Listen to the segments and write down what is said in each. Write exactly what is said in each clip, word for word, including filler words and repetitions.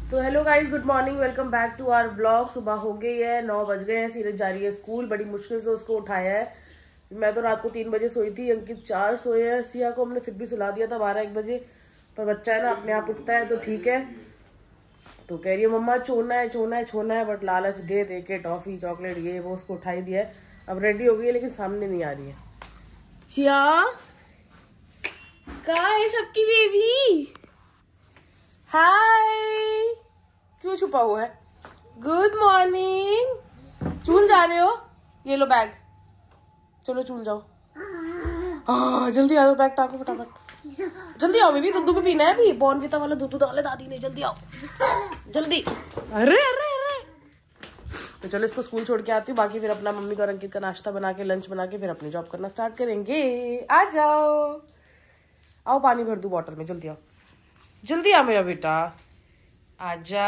तो hello guys, good morning, welcome back to our blog. सुबह हो गई है, नौ बज गए हैं। सीरत जा रही है स्कूल। बड़ी मुश्किल से उसको उठाया है। मैं तो रात को तीन बजे सोई थी, अंकित चार सोए हैं। सिया को हमने फिर भी सुला दिया था बारह एक बजे, पर बच्चा है ना, अपने आप उठता है तो ठीक है। तो कह रही है मम्मा छोड़ना है छोड़ना है छोड़ना है, बट लालच दे दे के टॉफी चॉकलेट ये वो उसको उठाई दिया है। अब रेडी हो गई है लेकिन सामने नहीं आ रही है। चिया कहाँ है सबकी बेबी? हाय, क्यों छुपा हुआ है? Good morning. चूल जा रहे हो? ये लो बैग, चलो चूल जाओ। हाँ जल्दी आओ, बैग टांगो फटाफट। जल्दी आओ बेबी, दूध भी पीना है अभी। बॉर्नविटा वाला दूध डाले दादी ने, जल्दी आओ जल्दी। अरे अरे अरे, तो चलो इसको स्कूल छोड़ के आती हूँ। बाकी फिर अपना मम्मी का और अंकित का नाश्ता बना के लंच बना के फिर अपनी जॉब करना स्टार्ट करेंगे। आ जाओ, आओ पानी भर दूँ बॉटल में, जल्दी आओ जल्दी आ मेरा बेटा, आजा।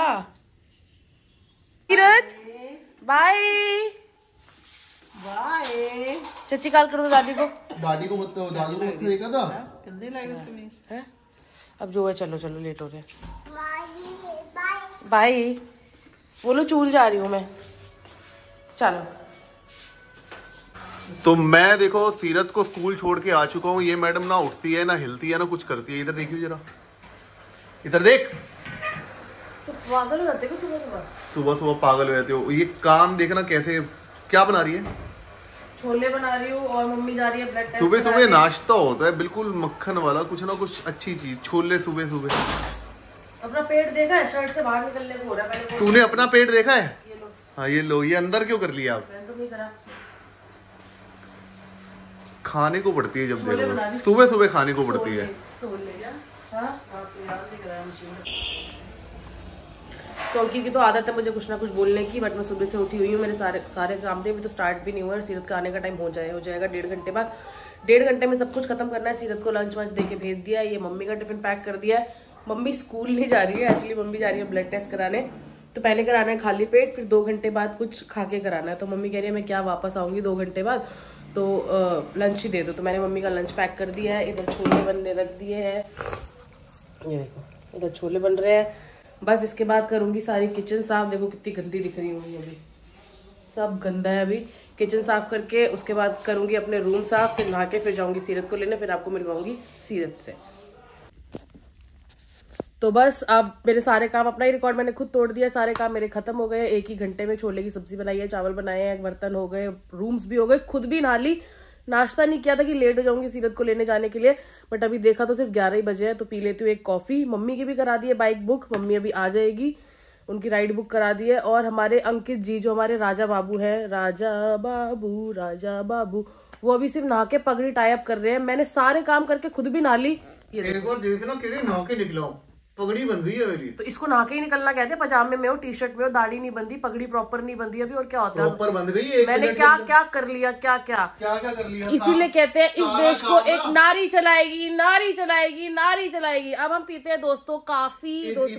सीरत बाय बाय। चची कॉल कर दो दादी को। दादी को बताओ, दादी को मत देखा था कितनी लाइक इसके मीस है। अब जो है चलो चलो, लेट हो रहे हैं। बाय बोलो, चूल जा रही हूँ मैं, चलो। तो मैं देखो सीरत को स्कूल छोड़ के आ चुका हूँ। ये मैडम ना उठती है, ना हिलती है, ना कुछ करती है। इधर देखियो जरा, इधर देख। तो पागल हो जाते हो सुबह सुबह? सुबह सुबह पागल हो जाते हो। ये काम देखना कैसे, क्या बना रही है? छोले बना रही हूँ और मम्मी जा रही है ब्लड टेस्ट। सुबह सुबह नाश्ता होता है बिल्कुल मक्खन वाला, कुछ ना कुछ अच्छी चीज। छोले सुबह सुबह। अपना पेट देखा है? शर्ट से बाहर निकलने को हो रहा है। पहले तूने अपना पेट देखा है? ये लो। हाँ ये लो, ये अंदर क्यों कर लिया आप? मैंने तो नहीं करा। खाने को पड़ती है जब देखो, सुबह सुबह खाने को पड़ती है। तो अंकित की तो आदत है मुझे कुछ ना कुछ बोलने की, बट मैं सुबह से उठी हुई हूँ। मेरे सारे सारे काम थे, अभी तो स्टार्ट भी नहीं हुआ है। सीरत का आने का टाइम हो जाए हो जाएगा डेढ़ घंटे बाद। डेढ़ घंटे में सब कुछ खत्म करना है। सीरत को लंच वंच दे के भेज दिया है। ये मम्मी का टिफिन पैक कर दिया है। मम्मी स्कूल नहीं जा रही है, एक्चुअली मम्मी जा रही है ब्लड टेस्ट कराने। तो पहले कराना है खाली पेट, फिर दो घंटे बाद कुछ खा के कराना है। तो मम्मी कह रही है मैं क्या वापस आऊँगी दो घंटे बाद, तो लंच ही दे दो। तो मैंने मम्मी का लंच पैक कर दिया है। इधर छोले बनने रख दिए हैं, ये देखो इधर छोले बन रहे हैं। बस इसके बाद करूँगी सारी किचन साफ। देखो कितनी गंदी दिख रही होगी, अभी सब गंदा है। अभी किचन साफ करके उसके बाद करूँगी अपने रूम साफ, फिर नहा के फिर जाऊँगी सीरत को लेने, फिर आपको मिलवाऊंगी सीरत से। तो बस अब मेरे सारे काम, अपना ही रिकॉर्ड मैंने खुद तोड़ दिया। सारे काम मेरे खत्म हो गए एक ही घंटे में। छोले की सब्जी बनाई है, चावल बनाए हैं, बर्तन हो गए, रूम्स भी हो गए, खुद भी नहा ली। नाश्ता नहीं किया था कि लेट हो जाऊंगी सीरत को लेने जाने के लिए, बट अभी देखा तो सिर्फ ग्यारह ही बजे हैं। तो पी लेती हूँ एक कॉफी। मम्मी की भी करा दी है बाइक बुक, मम्मी अभी आ जाएगी, उनकी राइड बुक करा दी है। और हमारे अंकित जी जो हमारे राजा बाबू हैं, राजा बाबू राजा बाबू, वो अभी सिर्फ नहा के पगड़ी टाइप कर रहे हैं। मैंने सारे काम करके खुद भी नहा ली। पगड़ी बन रही है मेरी। तो इसको नहा के ही निकलना कहते हैं। पजामे में हो, टी शर्ट में हो, दाढ़ी नहीं बंदी, पगड़ी प्रॉपर नहीं बंदी अभी, और क्या होता है? प्रॉपर बंद गई है। मैंने क्या क्या कर लिया, क्या क्या क्या क्या कर लिया? इसीलिए कहते हैं इस देश को एक नारी चलाएगी, नारी चलाएगी, नारी चलाएगी। अब हम पीते हैं दोस्तों काफी।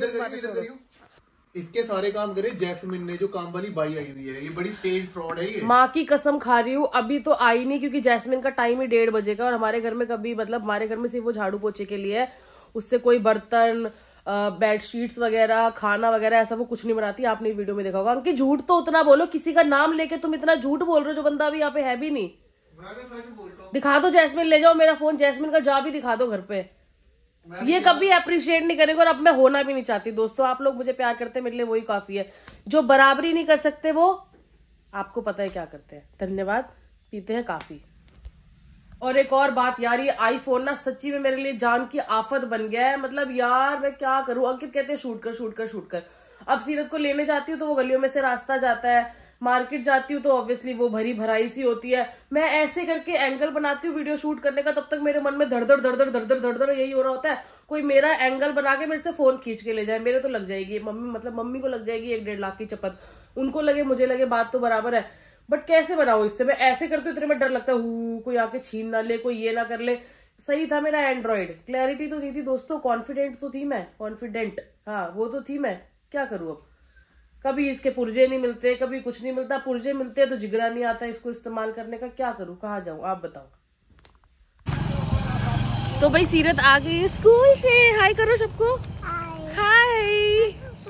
इसके सारे काम करे जैस्मिन ने, जो काम वाली बाई आई हुई है। ये बड़ी तेज फ्रॉड है ये। माँ की कसम खा रही हूँ, अभी तो आई नहीं, क्योंकि जैस्मिन का टाइम ही डेढ़ बजे का। और हमारे घर में कभी, मतलब हमारे घर में सिर्फ वो झाड़ू पोछे के लिए है, उससे कोई बर्तन, बेडशीट्स वगैरह, खाना वगैरह ऐसा वो कुछ नहीं बनाती। आपने वीडियो में देखा होगा। अंकि झूठ तो उतना बोलो, किसी का नाम लेके तुम इतना झूठ बोल रहे हो जो बंदा अभी यहाँ पे है भी नहीं। दिखा दो जैस्मिन, ले जाओ मेरा फोन, जैस्मिन का जा भी दिखा दो घर पे। ये कभी अप्रिशिएट नहीं करेंगे, और अब मैं होना भी नहीं चाहती। दोस्तों आप लोग मुझे प्यार करते हैं, मेरे लिए वही काफी है। जो बराबरी नहीं कर सकते वो आपको पता है क्या करते हैं। धन्यवाद, पीते हैं काफी। और एक और बात यार, ये आईफोन ना सच्ची में मेरे लिए जान की आफत बन गया है। मतलब यार मैं क्या करूं। अंकित कहते हैं शूट कर शूट कर शूट कर। अब सीरत को लेने जाती हूँ तो वो गलियों में से रास्ता जाता है, मार्केट जाती हूँ तो ऑब्वियसली वो भरी भराई सी होती है। मैं ऐसे करके एंगल बनाती हूँ वीडियो शूट करने का, तब तक मेरे मन में धड़धड़ धड़धड़ धड़धड़ धड़धड़ यही हो रहा होता है। कोई मेरा एंगल बना के मेरे से फोन खींच के ले जाए, मेरे तो लग जाएगी मम्मी, मतलब मम्मी को लग जाएगी एक डेढ़ लाख की चपत। उनको लगे मुझे लगे, बात तो बराबर है, बट कैसे बनाऊं इससे? मैं ऐसे करती हूँ, इतने में डर लगता है हूँ कोई आके छीन ना ले, कोई ये ना कर ले। सही था मेरा एंड्रॉइड, क्लैरिटी तो नहीं थी दोस्तों, कॉन्फिडेंट तो थी मैं, कॉन्फिडेंट हाँ वो तो थी मैं। क्या करूं अब? कभी इसके पुर्जे नहीं मिलते, कभी कुछ नहीं मिलता। पुर्जे मिलते हैं तो जिगरा नहीं आता इसको इस्तेमाल करने का। क्या करूं, कहाँ जाऊं, आप बताओ। तो भाई सीरत आ गई है स्कूल से। हाय करो सबको, हाय।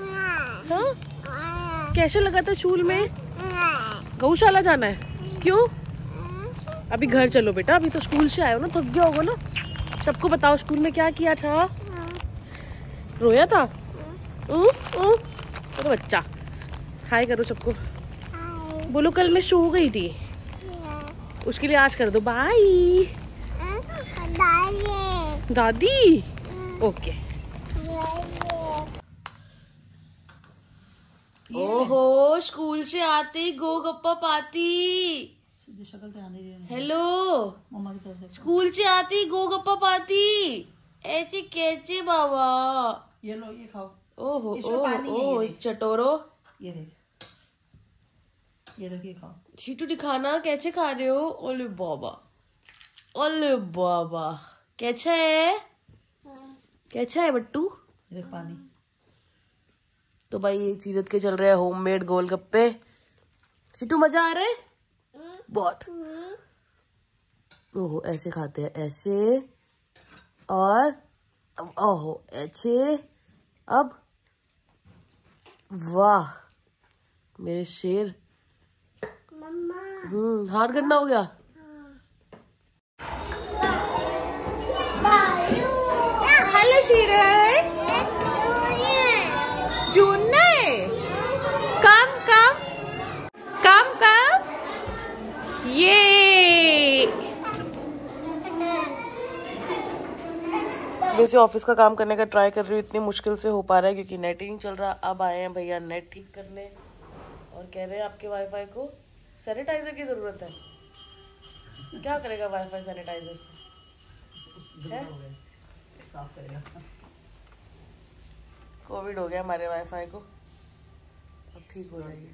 हाँ कैसे लगा था स्कूल में? गौशाला जाना है? क्यों? अभी घर चलो बेटा, अभी तो स्कूल से आए हो ना, थक गया होगा ना। सबको बताओ स्कूल में क्या किया था। रोया था? ओ, ओ, तो बच्चा हाय करो सबको, बोलो कल मैं सो गई थी, उसके लिए आज कर दो बाय। दादी ओके। ओहो स्कूल से आते गोगप्पा पाती। हेलो स्कूल से आती गोगप्पा पाती। ऐसे कैसे बाबा? ये लो ये खाओ। ओहो ओहो चटोरो, ये देख, ये देखिए खाओ। छीटू दिखाना कैसे खा रहे हो। ओले बाबा, ओले बाबा कैसा है, कैसा है बट्टू? ये देख पानी। तो भाई ये सीरत के चल रहे हैं होममेड गोलगप्पे। छीटू मजा आ रहा है बहुत। ओहो ऐसे खाते हैं, ऐसे और ओहो ऐसे। अब वाह मेरे शेर। हम्म हार्ड करना हो गया। हेलो शीरत, जून कम कम कम कम। ये वैसे ऑफिस का काम करने का ट्राई कर रही हूँ, इतनी मुश्किल से हो पा रहा है क्योंकि नेट ही नहीं चल रहा। अब आए हैं भैया नेट ठीक करने और कह रहे हैं आपके वाईफाई को सैनिटाइजर की जरूरत है। क्या करेगा वाईफाई सैनिटाइजर से? साफ करेगा। कोविड हो गया हमारे वाईफाई को, अब ठीक हो जाएगी।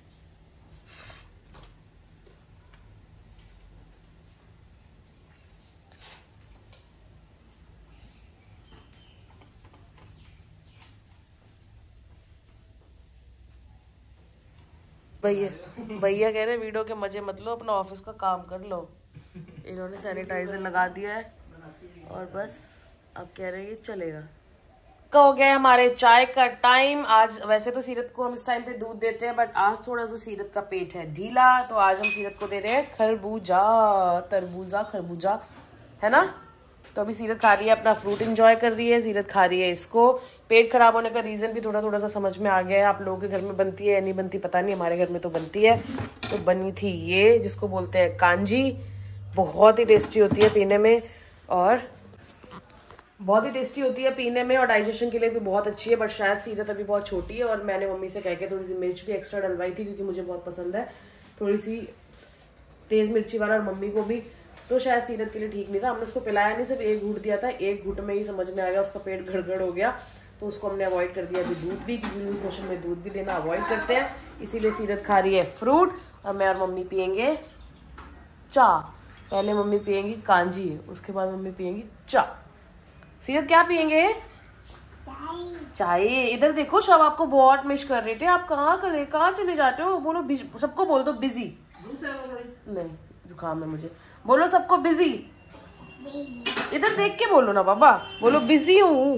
भैया भैया कह रहे वीडियो के मजे मत लो, अपना ऑफिस का काम कर लो। इन्होंने सैनिटाइजर लगा दिया है और बस अब कह रहे हैं ये चलेगा। का हो गया हमारे चाय का टाइम। आज वैसे तो सीरत को हम इस टाइम पे दूध देते हैं, बट आज थोड़ा सा सीरत का पेट है ढीला, तो आज हम सीरत को दे रहे हैं खरबूजा, तरबूजा खरबूजा है ना। तो अभी सीरत खा रही है अपना फ्रूट, एंजॉय कर रही है। सीरत खा रही है इसको। पेट खराब होने का रीजन भी थोड़ा थोड़ा सा समझ में आ गया है। आप लोगों के घर में बनती है या नहीं बनती पता नहीं, हमारे घर में तो बनती है। तो बनी थी ये जिसको बोलते हैं कांजी, बहुत ही टेस्टी होती है पीने में, और बहुत ही टेस्टी होती है पीने में और डाइजेशन के लिए भी बहुत अच्छी है। बट शायद सीरत अभी बहुत छोटी है और मैंने मम्मी से कह के थोड़ी सी मिर्च भी एक्स्ट्रा डलवाई थी क्योंकि मुझे बहुत पसंद है थोड़ी सी तेज मिर्ची वाला, और मम्मी को भी, तो शायद सीरत के लिए ठीक नहीं था। हमने उसको पिलाया नहीं, सिर्फ एक घूट दिया था। एक घूट में ही समझ में आ गया उसका पेट गड़गड़ हो गया, तो उसको हमने अवॉइड कर दिया अभी दूध भी, क्योंकि लूज मोशन में दूध भी देना अवॉइड करते हैं। इसीलिए सीरत खा रही है फ्रूट और मैं और मम्मी पियेंगे चाय। पहले मम्मी पियेंगी कांजी, उसके बाद मम्मी पियेंगी चाय। सीरत क्या पियेंगे? चाय। इधर देखो सब आपको बहुत मिस कर रहे थे। आप कहाँ करे कहाँ चले जाते हो? बोलो सबको बोल दो बिजी। नहीं जुकाम है मुझे, बोलो सबको बिजी। इधर देख के बोलो ना बाबा, बोलो बिजी हूँ।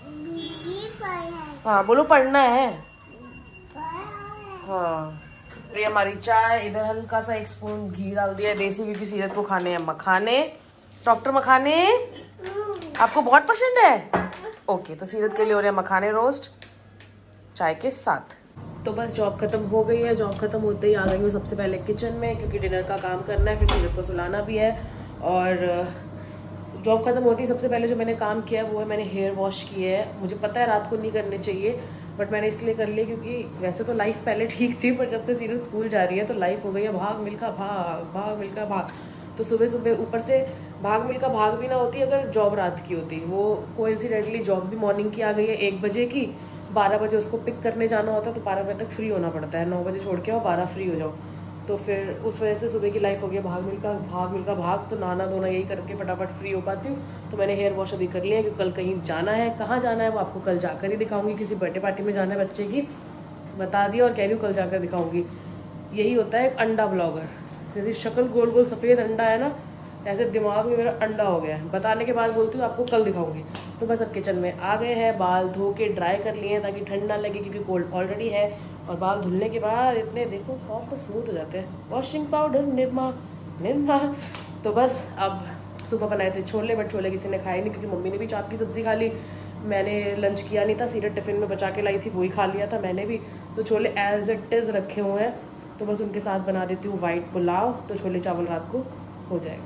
हाँ बोलो पढ़ना है। हाँ ये हमारी चाय। इधर हल्का सा एक स्पून घी डाल दिया है देसी, क्योंकि सीरत को खाने हैं मखाने। डॉक्टर मखाने आपको बहुत पसंद है? ओके तो सीरत के लिए हो रहे हैं मखाने रोस्ट चाय के साथ। तो बस जॉब खत्म हो गई है। जॉब खत्म होते ही आ गई हूँ सबसे पहले किचन में, क्योंकि डिनर का काम करना है, फिर सीरत को सुलाना भी है। और जॉब खत्म होती ही सबसे पहले जो मैंने काम किया वो है मैंने हेयर वॉश किए है। मुझे पता है रात को नहीं करने चाहिए, बट मैंने इसलिए कर लिया क्योंकि वैसे तो लाइफ पहले ठीक थी, पर जब से सीरत स्कूल जा रही है तो लाइफ हो गई है भाग मिल्खा भाग, भाग मिल्खा भाग। तो सुबह सुबह ऊपर से भाग मिल्खा भाग भी ना होती अगर जॉब रात की होती। वो कोइंसिडेंटली जॉब भी मॉर्निंग की आ गई है एक बजे की, बारह बजे उसको पिक करने जाना होता है, तो बारह बजे तक फ्री होना पड़ता है। नौ बजे छोड़ के आओ, बारह फ्री हो जाओ। तो फिर उस वजह से सुबह की लाइफ हो गई भाग मिल्खा भाग मिल्खा भाग। तो नहाना धोना यही करके फटाफट फ्री हो पाती हूँ। तो मैंने हेयर वॉश अभी कर लिया क्योंकि कल कहीं जाना है। कहाँ जाना है वो आपको कल जाकर ही दिखाऊंगी। किसी बर्थडे पार्टी में जाना है बच्चे की, बता दिया, और कह रही हूँ कल जाकर दिखाऊंगी। यही होता है एक अंडा ब्लॉगर, जैसे शक्ल गोल गोल सफ़ेद अंडा है ना, ऐसे दिमाग में मेरा अंडा हो गया है। बताने के बाद बोलती हूँ आपको कल दिखाऊंगी। तो बस अब किचन में आ गए हैं, बाल धो के ड्राई कर लिए हैं ताकि ठंड ना लगे क्योंकि कोल्ड ऑलरेडी है। और बाल धुलने के बाद इतने देखो सॉफ्ट और स्मूथ हो जाते हैं। Washing powder Nirma Nirma. तो बस अब सुबह बनाए थे छोले, बट छोले किसी ने खाए नहीं क्योंकि मम्मी ने भी चाप की सब्ज़ी खा ली, मैंने लंच किया नहीं था, सीरत टिफ़िन में बचा के लाई थी वही खा लिया था मैंने भी। तो छोले एज इट इज़ रखे हुए हैं, तो बस उनके साथ बना देती हूँ वाइट पुलाव, तो छोले चावल रात को हो जाएगा।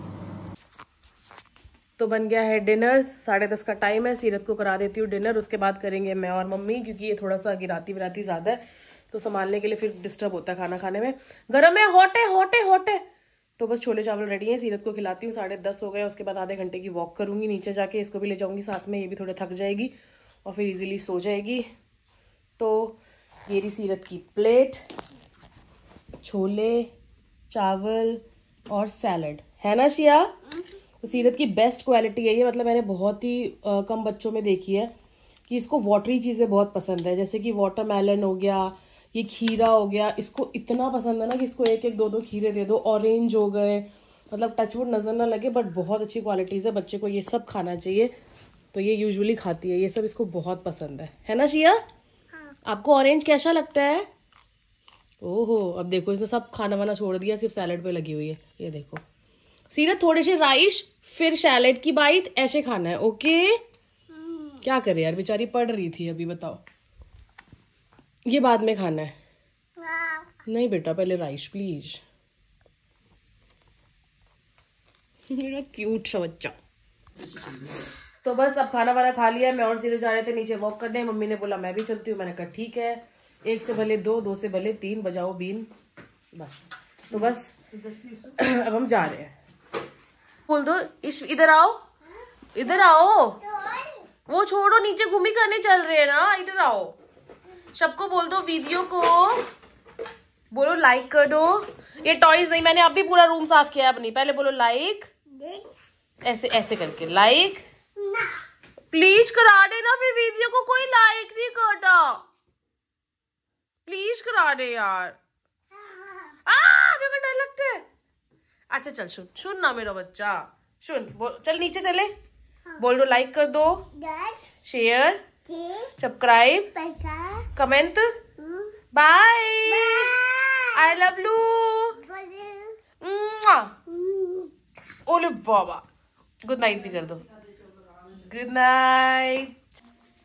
तो बन गया है डिनर, साढ़े दस का टाइम है, सीरत को करा देती हूँ डिनर, उसके बाद करेंगे मैं और मम्मी क्योंकि ये थोड़ा सा गिराती विराती ज़्यादा है तो संभालने के लिए फिर डिस्टर्ब होता है खाना खाने में। गरम है, हॉट है, हॉट है, हॉट है। तो बस छोले चावल रेडी हैं, सीरत को खिलाती हूँ, साढ़े दस हो गए। उसके बाद आधे घंटे की वॉक करूँगी नीचे जाके, इसको भी ले जाऊँगी साथ में, ये भी थोड़े थक जाएगी और फिर इजीली सो जाएगी। तो ये रही सीरत की प्लेट, छोले चावल और सैलड है ना शिया। तो सीरत की बेस्ट क्वालिटी है ये, मतलब मैंने बहुत ही आ, कम बच्चों में देखी है कि इसको वाटरी चीज़ें बहुत पसंद है, जैसे कि वाटरमेलन हो गया, ये खीरा हो गया, इसको इतना पसंद है ना कि इसको एक एक दो दो खीरे दे दो। ऑरेंज हो गए, मतलब टचवुड नज़र ना लगे बट बहुत अच्छी क्वालिटीज़ है, बच्चे को ये सब खाना चाहिए। तो ये यूजुअली खाती है ये सब, इसको बहुत पसंद है है ना शिया। हाँ। आपको ऑरेंज कैसा लगता है। ओहो अब देखो इसने सब खाना वाना छोड़ दिया, सिर्फ सैलेड पे लगी हुई है। ये देखो सीरत, थोड़े से राइस फिर सैलेड की बाइट, ऐसे खाना है ओके। क्या करे यार, बेचारी पढ़ रही थी अभी, बताओ। ये बाद में खाना है। नहीं बेटा पहले राइस प्लीज। मेरा क्यूट सा बच्चा। तो बस अब खाना वाना खा लिया, मैं और सीरत जा रहे थे नीचे वॉक करने, मम्मी ने बोला मैं भी चलती हूँ, मैंने कहा ठीक है, एक से भले दो, दो से भले तीन, बजाओ बीन बस। तो बस अब हम जा रहे हैं। बोल दो इस, इधर आओ, इधर आओ, वो छोड़ो, नीचे घूमी करने चल रहे हैं ना, इधर आओ। सबको बोल दो वीडियो को बोलो लाइक कर दो। ये टॉयज नहीं, मैंने अभी पूरा रूम साफ किया अपनी, पहले बोलो लाइक, ऐसे ऐसे करके लाइक प्लीज करा देना, फिर वीडियो को कोई लाइक नहीं करता, प्लीज करा दे यार। आ मेरे को डर लगता है। अच्छा चल सुन सुन ना मेरा बच्चा, सुन बोल, चल नीचे चले, बोल दो लाइक कर दो, share, subscribe, comment, bye, I love you, ओले बाबा, गुड नाइट भी कर दो, गुड नाइट।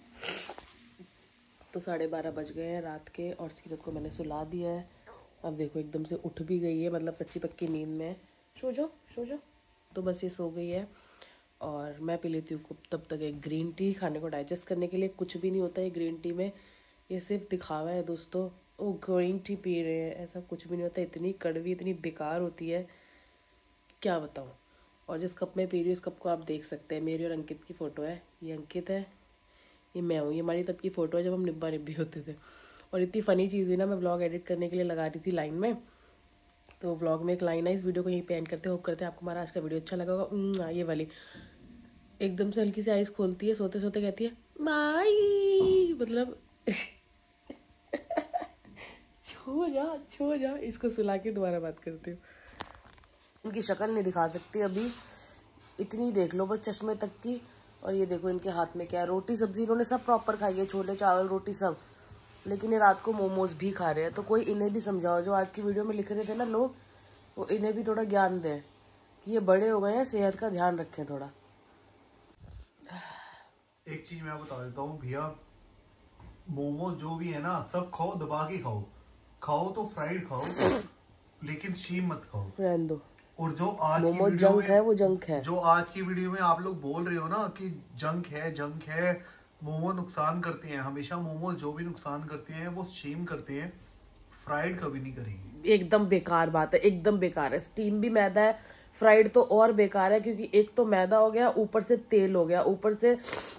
तो साढ़े बारह बज गए हैं रात के और सीरत को मैंने सुला दिया है। अब देखो एकदम से उठ भी गई है, मतलब कच्ची पक्की नींद में, सो जाओ सो जाओ। तो बस ये सो गई है और मैं पी लेती हूँ तब तक एक ग्रीन टी, खाने को डाइजेस्ट करने के लिए। कुछ भी नहीं होता है ग्रीन टी में, ये सिर्फ दिखावा है दोस्तों। वो ग्रीन टी पी रहे हैं, ऐसा कुछ भी नहीं होता, इतनी कड़वी इतनी बेकार होती है क्या बताऊँ। और जिस कप में पी रही हूँ उस कप को आप देख सकते हैं, मेरी और अंकित की फ़ोटो है, ये अंकित है, ये मैं हूँ, ये हमारी तब की फ़ोटो है जब हम निब्बा निब्बी होते थे। और इतनी फ़नी चीज़ हुई ना, मैं व्लॉग एडिट करने के लिए लगा रही थी लाइन में, तो व्लॉग में एक लाइन है, इस वीडियो को यहीं पे एंड करते होप करते हैं आपको हमारा आज का वीडियो अच्छा लगा होगा। ये वाली एकदम से हल्की सी आइज़ खोलती है, सोते सोते कहती है बाय, मतलब छो जा छो जा। इसको सुला के दोबारा बात करती हूँ। इनकी शक्ल नहीं दिखा सकती अभी, इतनी देख लो बस चश्मे तक की। और ये देखो इनके हाथ में क्या है, रोटी सब्जी इन्होंने सब प्रॉपर खाई है, छोले चावल रोटी सब, लेकिन ये रात को मोमोज भी खा रहे हैं। तो कोई इन्हें भी समझाओ, जो आज की वीडियो में लिख रहे थे ना लोग, वो इन्हें भी थोड़ा ज्ञान दें कि ये बड़े हो गए हैं, सेहत का ध्यान रखें थोड़ा। एक चीज मैं बता देता हूँ भैया, मोमोज जो भी है ना सब खाओ, दबा के खाओ, खाओ तो फ्राइड खाओ लेकिन शीम मत खाओ, रहने दो। और जो आज की वीडियो जंक है वो जंक है, जो आज की वीडियो में आप लोग बोल रहे हो ना कि जंक है जंक है, मोमो नुकसान करते हैं, हमेशा मोमो जो भी नुकसान करते हैं वो स्टीम करते हैं, फ्राइड कभी नहीं करेंगे। एकदम बेकार बात है, एकदम बेकार है। स्टीम भी मैदा है, फ्राइड तो और बेकार है, क्योंकि एक तो मैदा हो गया, ऊपर से तेल हो गया, ऊपर से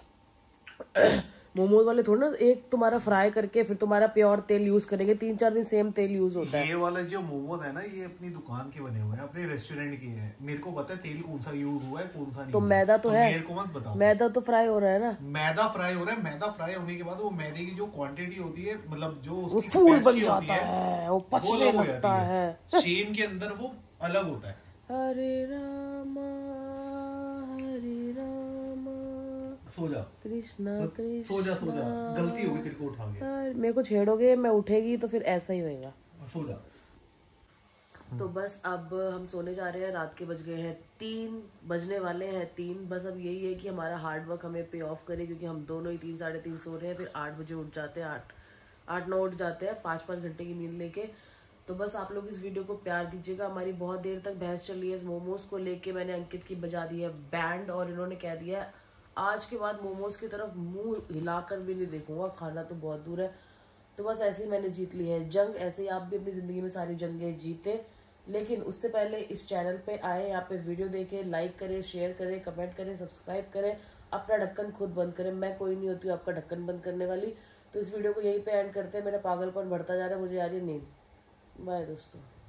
मोमोज वाले थोड़ा ना एक तुम्हारा फ्राई करके फिर तुम्हारा प्योर तेल यूज करेंगे, तीन चार दिन सेम तेल यूज होता है। ये वाला जो मोमोज है ना, ये अपनी दुकान के बने हुए हैं, अपने रेस्टोरेंट के हैं, मेरे को पता है तेल कौन सा यूज हुआ है कौन सा नहीं। तो मैदा तो, तो है, मेरे को मत बताओ। मैदा तो फ्राई हो रहा है ना, मैदा फ्राई हो रहा है, मैदा फ्राई होने के बाद वो मैदे की जो क्वांटिटी होती है, मतलब जो फूल बन जाता है, वो पचने लगता है, शेम के अंदर वो अलग होता है। हरे रामा हरे रामा। सो जा कृष्णा कृष्णा। सो जा सो जा, गलती होगी तेरे को उठा के। मेरे को छेड़ोगे, मैं उठेगी तो फिर ऐसा ही होएगा। सो जा। तो बस अब हम सोने जा रहे हैं। रात के बज गए हैं तीन, बजने वाले हैं तीन। बस अब यही है कि हमारा हार्ड वर्क हमें पे ऑफ करे, क्योंकि हम दोनों ही तीन साढ़े तीन सो रहे हैं, फिर आठ बजे उठ जाते हैं, आठ आठ नौ उठ जाते हैं, पाँच पाँच घंटे की नींद लेके। तो बस आप लोग इस वीडियो को प्यार दीजिएगा। हमारी बहुत देर तक बहस चल रही है इस मोमोज को लेके। मैंने अंकित की बजा दी है बैंड, और इन्होंने कह दिया है आज के बाद मोमोज की तरफ मुंह हिलाकर भी नहीं देखूंगा, खाना तो बहुत दूर है। तो बस ऐसे ही मैंने जीत ली है जंग। ऐसे ही आप भी अपनी जिंदगी में सारी जंगें जीते, लेकिन उससे पहले इस चैनल पे आए, यहाँ पे वीडियो देखें, लाइक करें, शेयर करें, कमेंट करें, सब्सक्राइब करें, अपना ढक्कन खुद बंद करें। मैं कोई नहीं होती आपका ढक्कन बंद करने वाली। तो इस वीडियो को यहीं पे एंड करते हैं। मेरा पागलपन बढ़ता जा रहा है, मुझे आ रही है नींद। बाय दोस्तों।